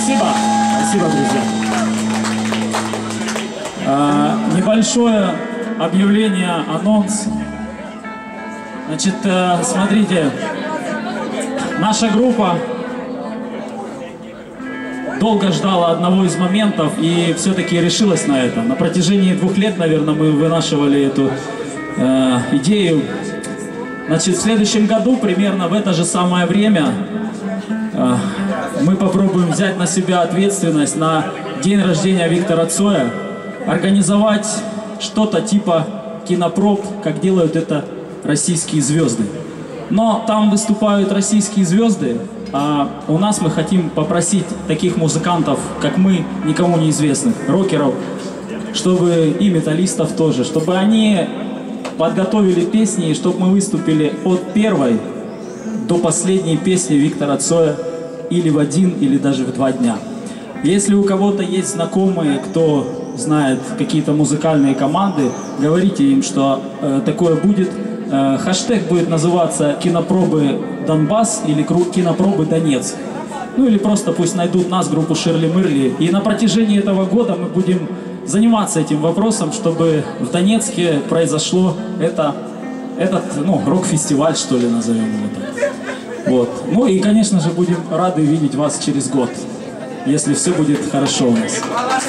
Спасибо. Спасибо, друзья. Небольшое объявление, анонс. Значит, смотрите, наша группа долго ждала одного из моментов и все-таки решилась на это. На протяжении 2 лет, наверное, мы вынашивали эту идею. Значит, в следующем году, примерно в это же самое время, мы попробуем взять на себя ответственность на день рождения Виктора Цоя, организовать что-то типа кинопроб, как делают это российские звезды. Но там выступают российские звезды, а у нас мы хотим попросить таких музыкантов, как мы, никому неизвестных, рокеров, чтобы и металлистов тоже, чтобы они подготовили песни, и чтобы мы выступили от первой до последней песни Виктора Цоя или в 1, или даже в 2 дня. Если у кого-то есть знакомые, кто знает какие-то музыкальные команды, говорите им, что такое будет. Хэштег будет называться «Кинопробы Донбасс» или «Кинопробы Донецк». Ну или просто пусть найдут нас, группу Ширли Мырли. И на протяжении этого года мы будем заниматься этим вопросом, чтобы в Донецке произошло этот рок-фестиваль, что ли, назовем его так. Вот. Ну и, конечно же, будем рады видеть вас через год, если все будет хорошо у нас.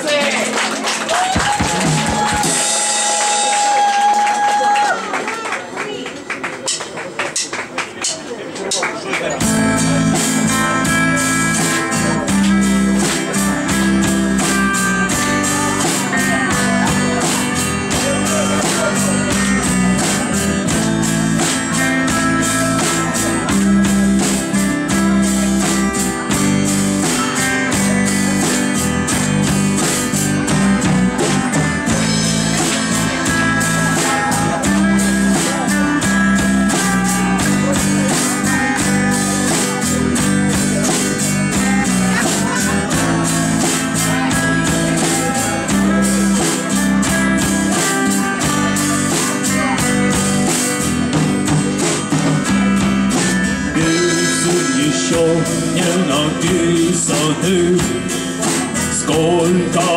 Не написаны, сколько,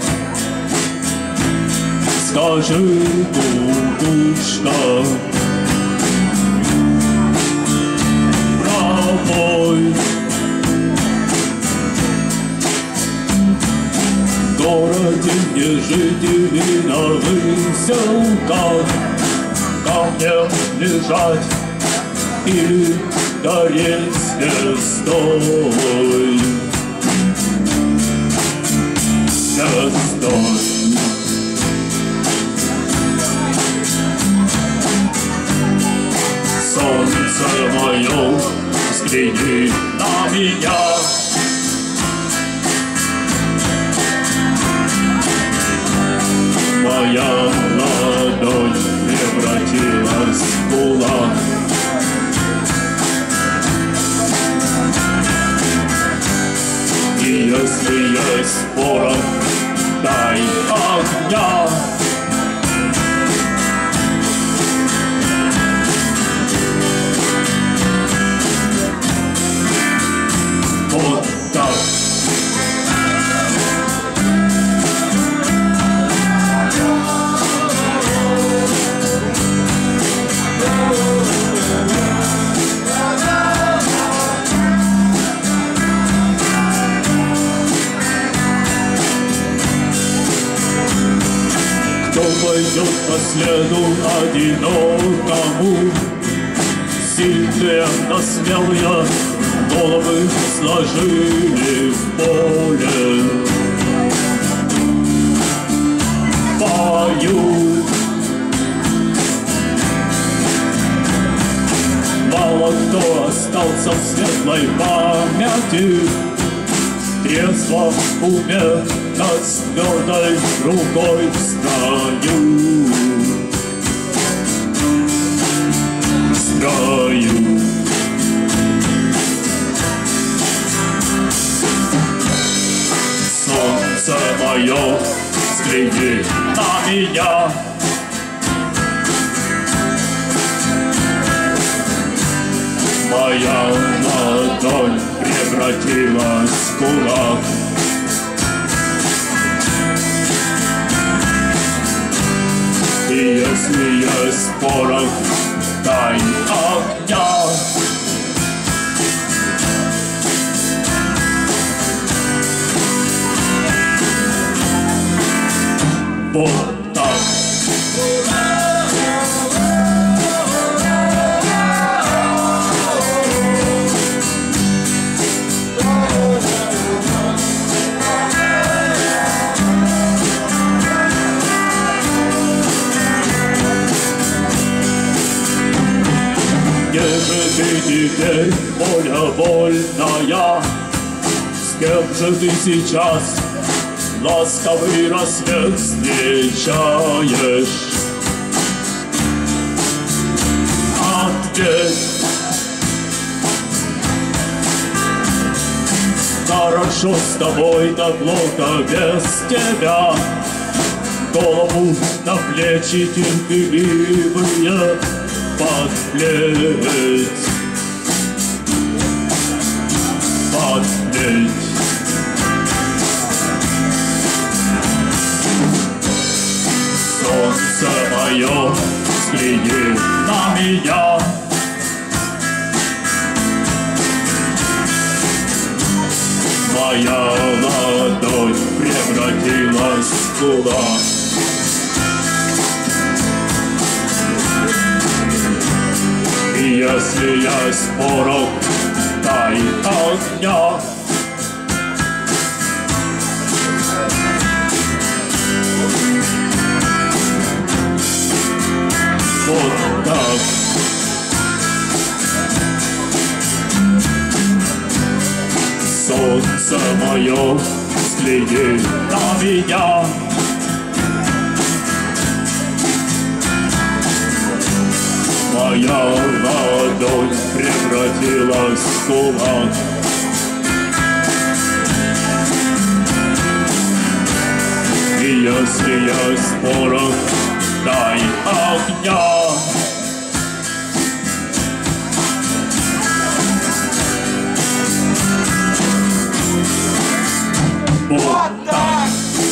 скажи, кукушка, пробой. В городе не жители на выселках, камнем лежать или гореть звездой, звездой. Солнце мое, взгляни на меня. Моя ладонь превратилась в кулак. Если есть порох, дай огня. Вот так. Кто пойдет по следу одинокому, сильные, но смелые головы сложили в поле. Поют. Мало кто остался в светлой памяти, трезво в уме, над твердой рукой в строю. В строю. Солнце мое, взгляни на меня. Моя ладонь превратилась в кулак. И если есть порох тайн огня, вот так. Где же ты теперь, воля вольная? С кем же ты сейчас ласковый рассвет встречаешь? Ответь. Хорошо с тобой, так плохо без тебя. Голову на плечи терпеливые подплеть, подплеть. Солнце мое, взгляни на меня. Моя ладонь превратилась в кулак. И если есть порох тайн огня, вот так. Солнце мое, взгляни на меня. Моя ладонь превратилась в кулак. И если есть порох тайн огня, вот так.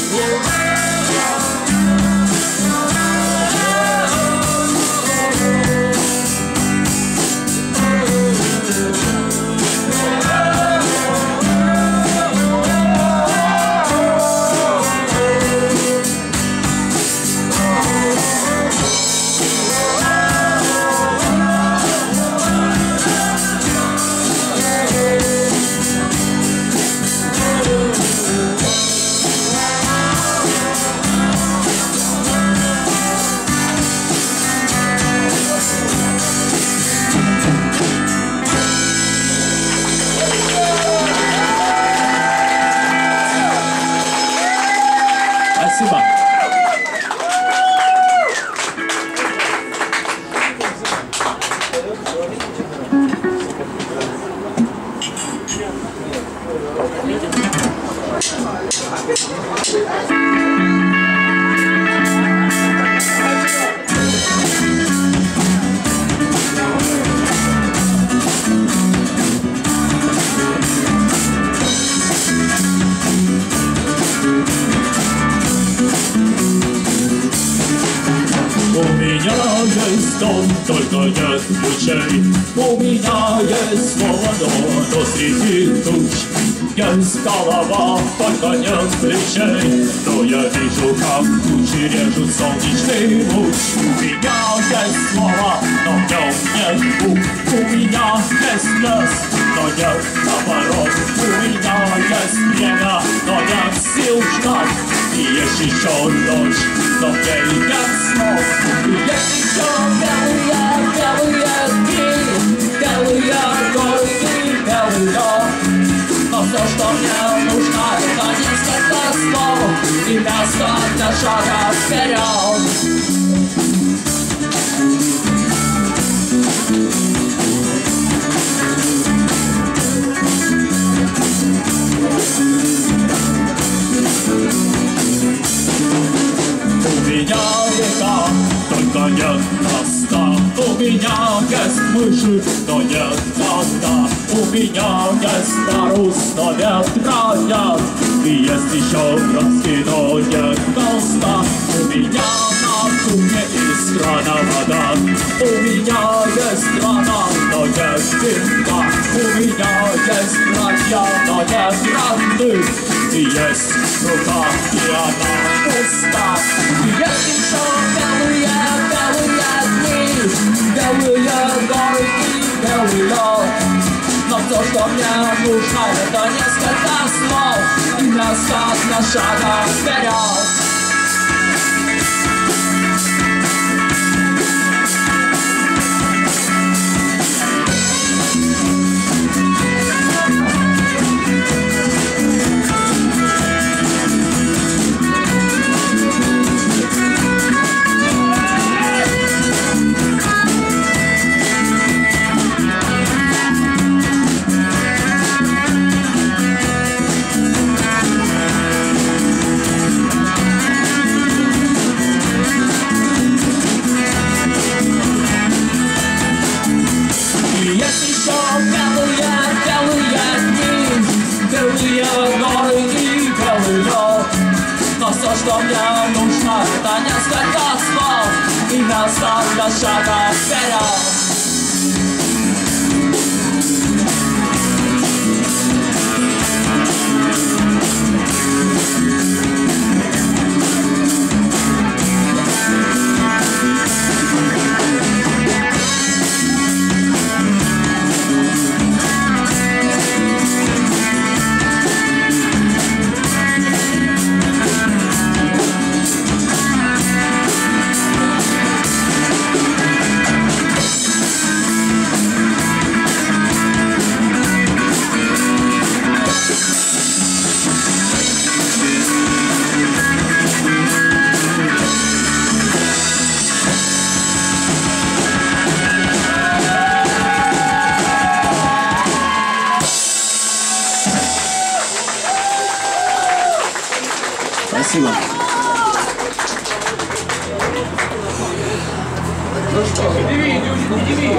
Спасибо. У меня есть дом, только нет ключей. У меня есть свобода, но среди туч есть голова, только нет плечей. Но я вижу, как тучи режут солнечный луч. У меня есть слово, но в нем нет букв. У меня есть лес, но нет наоборот. У меня есть время, но нет сил ждать. И есть еще ночь, но в ней нет снов. Есть еще белые дни, белые горы, белый лед. Но все, что мне нужно, это несколько слов и место для шага вперед. У меня века, только нет моста. У меня есть мыши, но нет кота. У меня есть парус, но ветра нет. И есть еще краски, но нет холста. У меня на кухне из крана вода. У меня есть страна, но нет винка. У меня есть братья, но нет родных. И есть рука, и она пуста. И есть еще белые дни, белые горы и белый лед. Но все, что мне нужно, это несколько слов и несколько шагов вперед. Что мне нужно, это несколько слов и несколько шагов вперед. Спасибо. Ну что, удиви.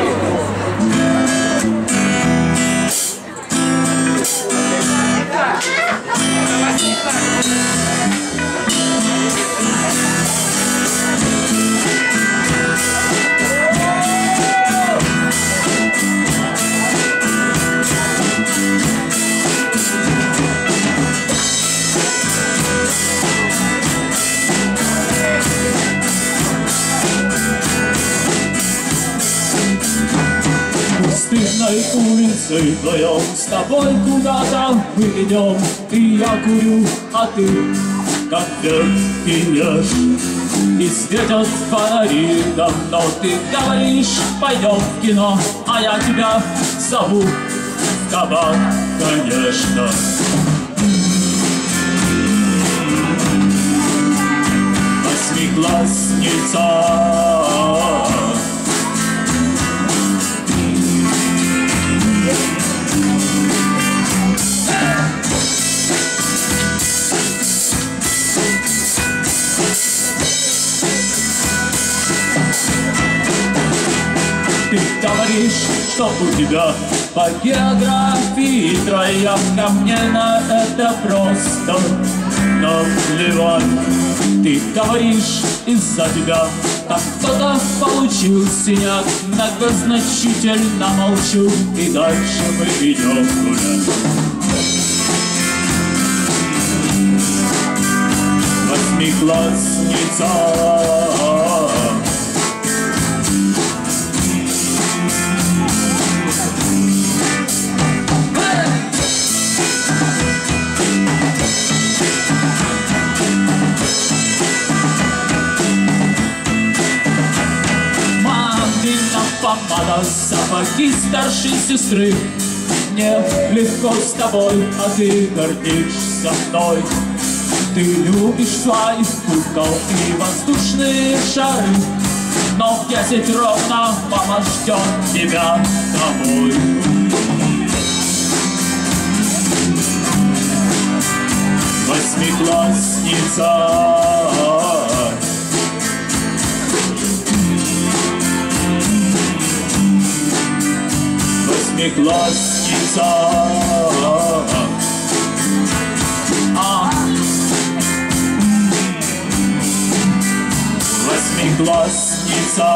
Пустынной улицей вдвоем с тобой куда-то мы идем. И я курю, а ты как вверх кинешь. И светят фонари давно. Ты говоришь, пойдем в кино, а я тебя зову в кабак, конечно. Восьмиклассница. Ты говоришь, что у тебя по географии трояк, мне на это просто наплевать. Ты говоришь, из-за тебя там кто-то получил синяк. Многозначительно молчу, и дальше мы идем гулять. Восьмиклассница. Помада, сапоги старшей сестры. Мне легко с тобой, а ты гордишься мной. Ты любишь своих кукол и воздушные шары, но в 10 ровно мама ждет тебя домой. Восьмиклассница. Восьмиклассница. Восьмиклассница.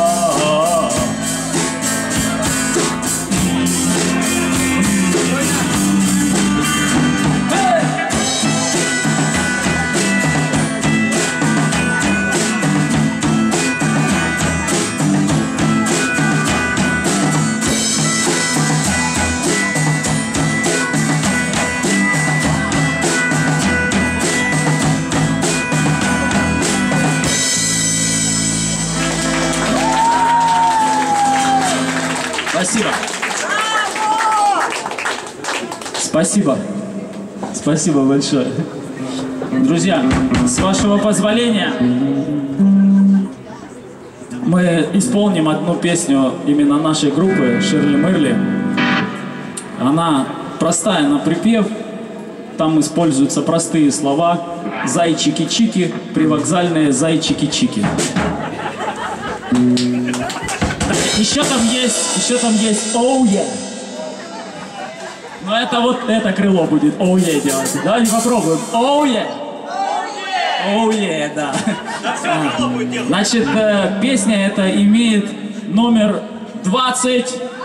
Спасибо. Спасибо. Спасибо большое. Друзья, с вашего позволения мы исполним одну песню именно нашей группы «Ширли Мырли». Она простая на припев. Там используются простые слова. Зайчики-чики, привокзальные зайчики-чики. Еще там есть «Oh yeah». Но это вот это крыло будет «Oh yeah» делать. Давайте попробуем. «Oh yeah». «Oh yeah», да. Значит, песня эта имеет номер 21.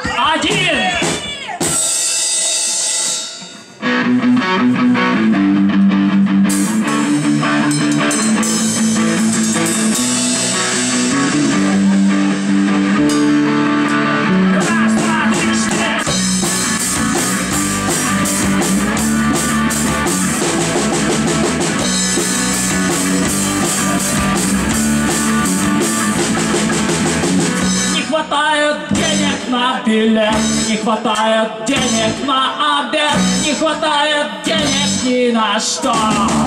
Билет, не хватает денег на обед, не хватает денег ни на что.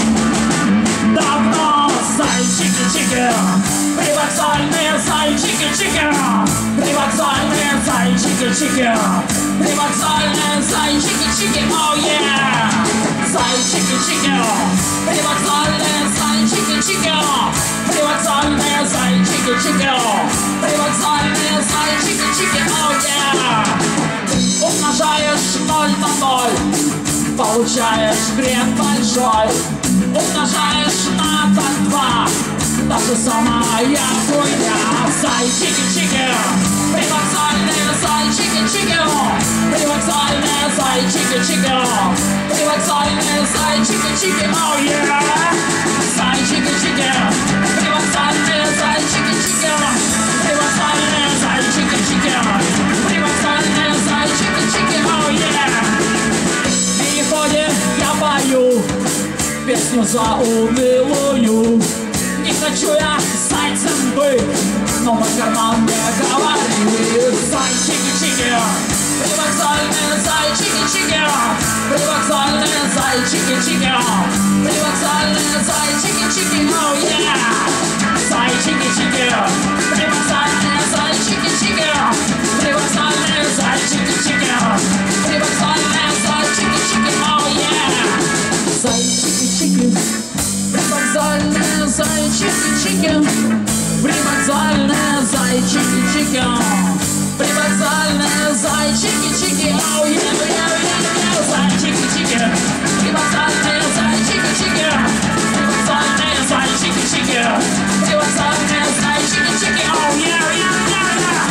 Давно зайчики-чики, привокзальные зайчики-чики, привокзальные зайчики-чики, привокзальные зайчики-чики, oh yeah! Зайчики-чики, привокзальные зайчики-чики, привокзальные зайчики-чики, привокзальные зайчики-чики, oh yeah! Умножаешь 0 на 0, получаешь бред большой. Умножаешь на 2, та же самая хуйня. Зайчики-чики, привокзальные зайчики-чики, привокзальные зайчики-чики, привокзальные зайчики-чики, oh yeah! Зайчики-чики, привокзальные зайчики-чики, привокзальные зайчики-чики, привокзальные зайчики-чики, oh yeah! В переходе я пою песню за унылую. Не хочу я зайцем быть, но на карман мне говорили. Зайчики-чики, привокзальные зайчики-чики, привокзальные зайчики-чики, привокзальные зайчики-чики, oh yeah! Зайчики-чики, привокзальные зайчики-чики, привокзальные зайчики-чики, привокзальные зайчики-чики, oh yeah! Зайчики-чики, привокзальные зайчики-чики, привокзальные зайчики-чики, привокзальные зайчики-чики, oh yeah, yeah, yeah, зайчики-чики, привокзальные зайчики-чики, привокзальные зайчики-чики, привокзальные зайчики-чики, oh yeah, yeah, yeah, yeah.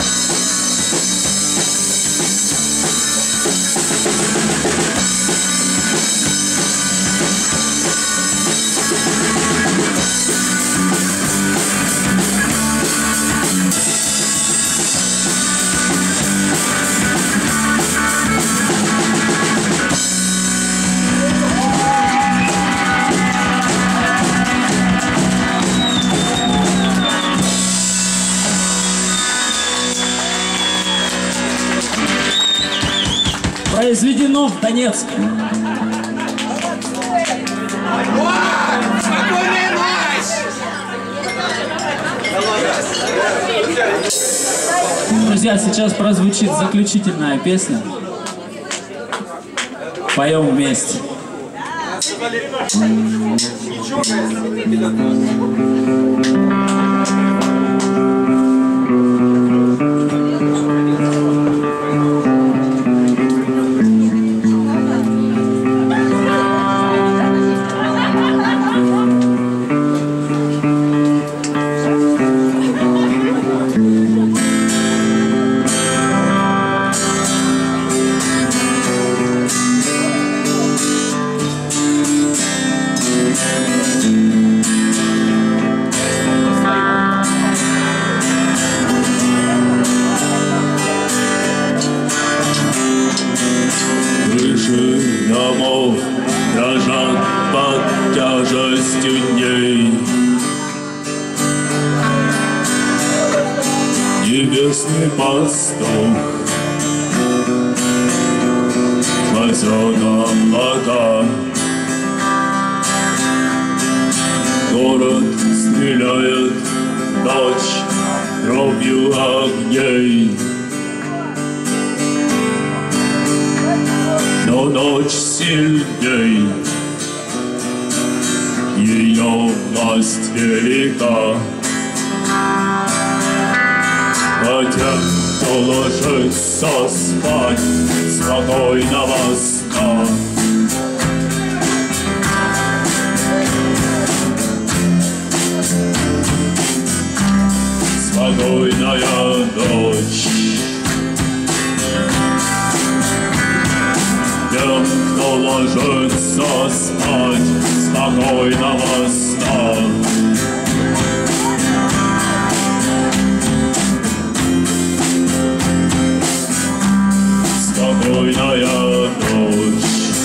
Произведено в Донецке. Спокойной ночи! Друзья, сейчас прозвучит заключительная песня. Поем вместе. озера вода. Город стреляет, ночь дробью огней. Но ночь сильней, ее власть велика. Хотя кто ложится спать спокойного сна. Спокойная ночь. Тем, кто ложится спать спокойного сна. Спокойная ночь.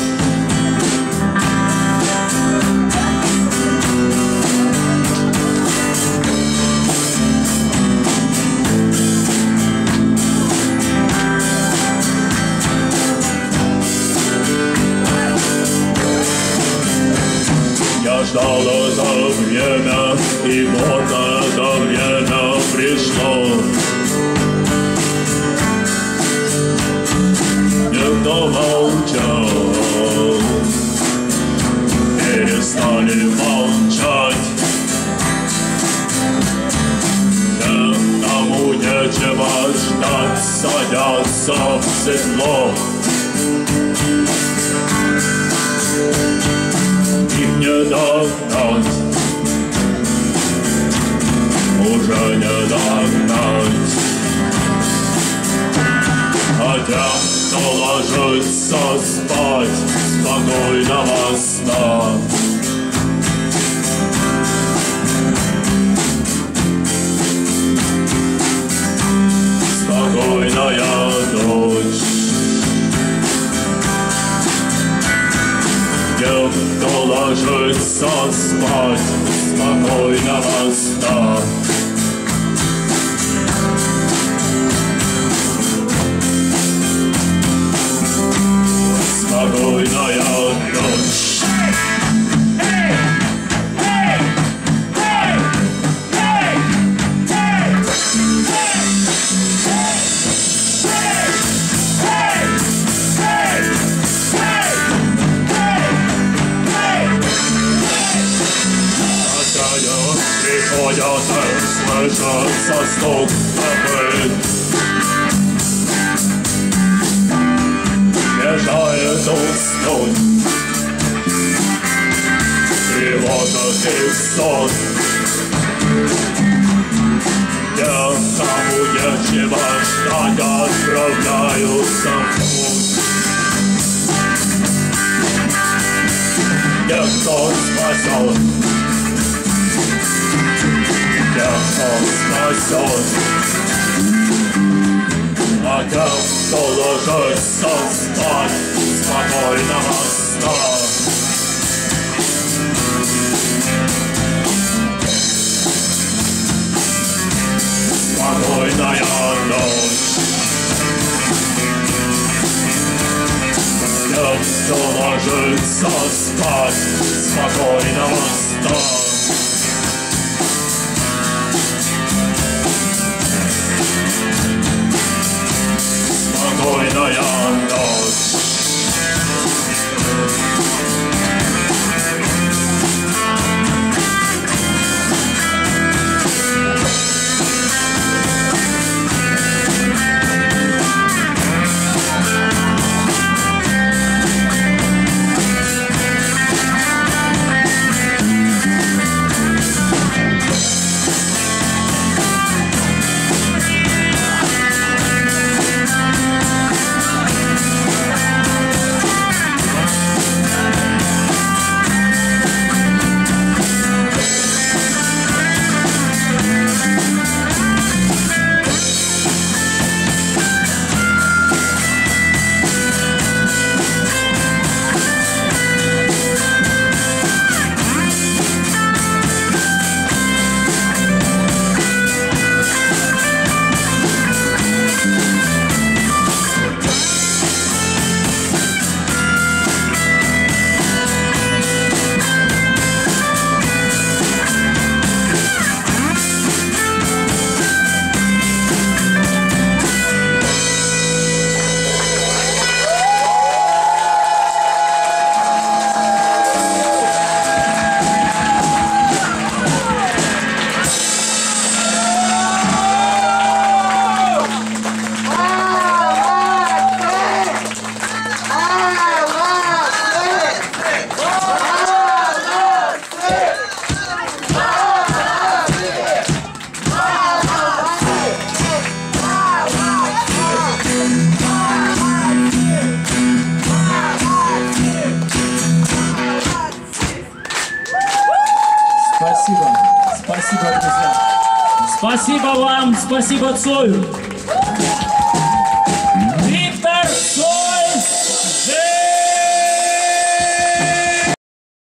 Я ждал это время, и вот это время пришло. Никто молчал, перестали молчать. Тем, кому нечего ждать, садятся в седло. Их не догнать, уже не догнать. Хотя кто ложится спать спокойного сна. Спокойная ночь. Тем, кто ложится спать спокойного сна. Спокойная ночь. Приходят и слышатся стук копыт. Мешает уснуть тревожит их сон. Те, кому нечего ждать, отправляются в путь. Те, кто спасен, те, кто спасен. А тем, кто ложится спать спокойного сна. Спокойная ночь. Тем, кто ложится спать спокойного сна. Спокойная ночь. Спасибо Цою.